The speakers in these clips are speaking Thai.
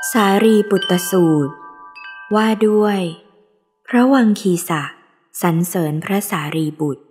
สารีปุตตสูตรว่าด้วยพระวังคีสะสรรเสริญพระสารีบุตร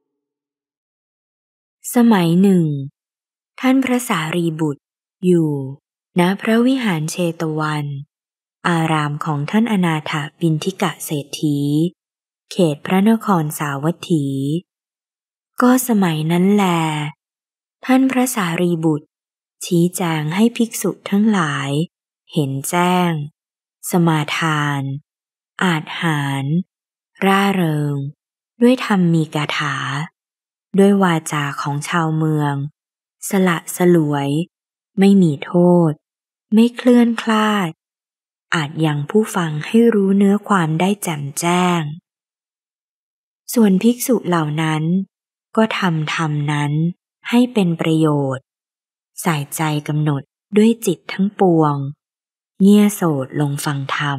สมัยหนึ่งท่านพระสารีบุตรอยู่ณพระวิหารเชตวันอารามของท่านอนาถบิณฑิกเศรษฐีเขตพระนครสาวัตถีก็สมัยนั้นแลท่านพระสารีบุตรชี้แจงให้ภิกษุทั้งหลายเห็นแจ้งสมาทานอาจหารร่าเริงด้วยธรรมมีกถาด้วยวาจาของชาวเมืองสละสลวยไม่มีโทษไม่เคลื่อนคลาดอาจยังผู้ฟังให้รู้เนื้อความได้แจ่มแจ้งส่วนภิกษุเหล่านั้นก็ทำธรรมนั้นให้เป็นประโยชน์ใส่ใจกำหนดด้วยจิตทั้งปวงเงี่ยโสดลงฟังธรรม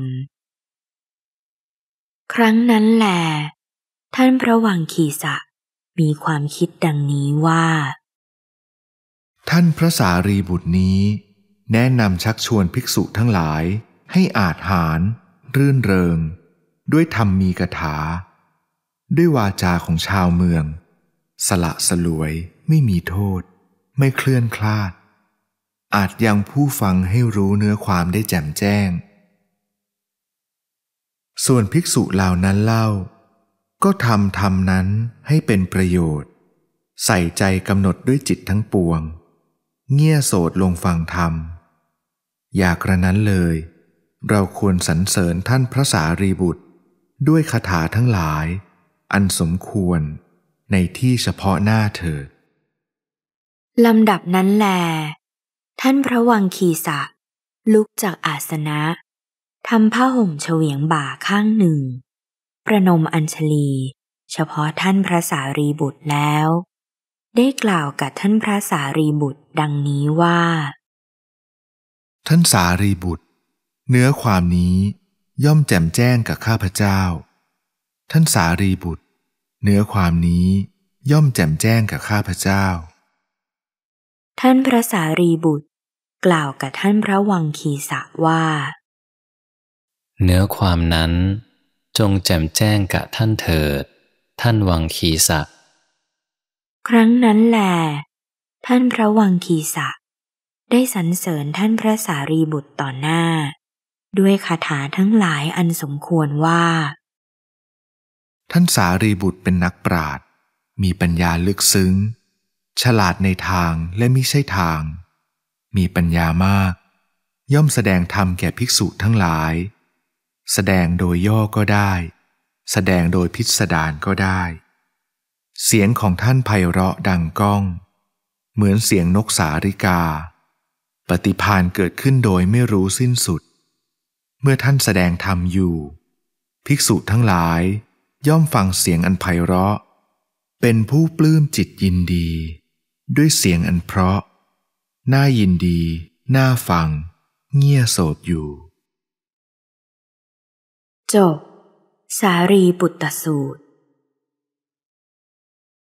ครั้งนั้นแลท่านพระวังคีสะมีความคิดดังนี้ว่าท่านพระสารีบุตรนี้แนะนำชักชวนภิกษุทั้งหลายให้อาจหารรื่นเริงด้วยธรรมมีกถาด้วยวาจาของชาวเมืองสละสลวยไม่มีโทษไม่เคลื่อนคลาดอาจยังผู้ฟังให้รู้เนื้อความได้แจ่มแจ้งส่วนภิกษุเหล่านั้นเล่าก็ทำธรรมนั้นให้เป็นประโยชน์ใส่ใจกำหนดด้วยจิตทั้งปวงเงี่ยโสดลงฟังธรรมอย่ากระนั้นเลยเราควรสรรเสริญท่านพระสารีบุตรด้วยคาถาทั้งหลายอันสมควรในที่เฉพาะหน้าเถิดลำดับนั้นแลท่านพระวังคีสะลุกจากอาสนะทำผ้าห่มเฉวียงบ่าข้างหนึ่งประนมอัญชลีเฉพาะท่านพระสารีบุตรแล้วได้กล่าวกับท่านพระสารีบุตรดังนี้ว่าท่านสารีบุตรเนื้อความนี้ย่อมแจ่มแจ้งกับข้าพเจ้าท่านสารีบุตรเนื้อความนี้ย่อมแจ่มแจ้งกับข้าพเจ้าท่านพระสารีบุตรกล่าวกับท่านพระวังคีสะว่าเนื้อความนั้นจงแจ่มแจ้งกับท่านเถิดท่านวังคีสะครั้งนั้นแลท่านพระวังคีสะได้สรรเสริญท่านพระสารีบุตรต่อหน้าด้วยคาถาทั้งหลายอันสมควรว่าท่านสารีบุตรเป็นนักปราชญ์มีปัญญาลึกซึ้งฉลาดในทางและมิใช่ทางมีปัญญามากย่อมแสดงธรรมแก่ภิกษุทั้งหลายแสดงโดยย่อก็ได้แสดงโดยพิสดารก็ได้เสียงของท่านไพเราะดังก้องเหมือนเสียงนกสาริกาปฏิภาณเกิดขึ้นโดยไม่รู้สิ้นสุดเมื่อท่านแสดงธรรมอยู่ภิกษุทั้งหลายย่อมฟังเสียงอันไพเราะเป็นผู้ปลื้มจิตยินดีด้วยเสียงอันเพราะน่ายินดีน่าฟังเงี่ยโสดอยู่จบสารีปุตตสูตร